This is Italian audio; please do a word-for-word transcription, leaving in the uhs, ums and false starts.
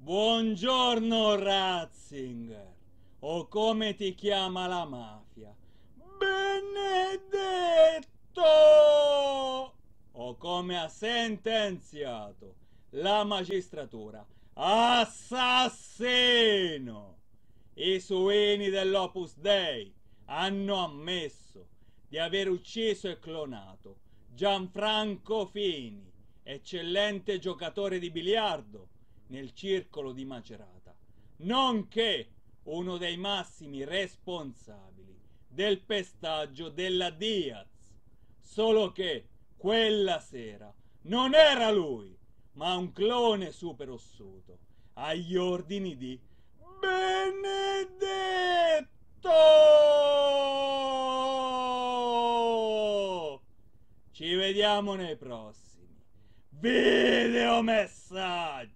Buongiorno Ratzinger, o come ti chiama la mafia. Benedetto! O come ha sentenziato la magistratura. Assassino! I suini dell'Opus Dei hanno ammesso di aver ucciso e clonato Gianfranco Fini, eccellente giocatore di biliardo nel circolo di Macerata, nonché uno dei massimi responsabili del pestaggio della Diaz, solo che quella sera non era lui, ma un clone super ossuto, agli ordini di Benedetto! Ci vediamo nei prossimi videomessaggi!